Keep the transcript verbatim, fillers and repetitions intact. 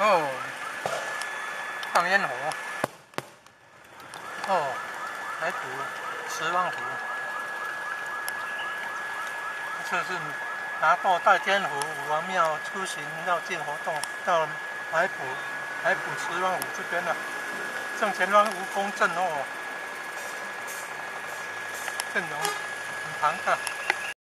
哦，放烟火。哦，来补十万湖。这是拿过大天湖武王庙出行绕境活动，到来补来补十万湖这边了。正前方蜈蚣阵哦，阵容很庞大。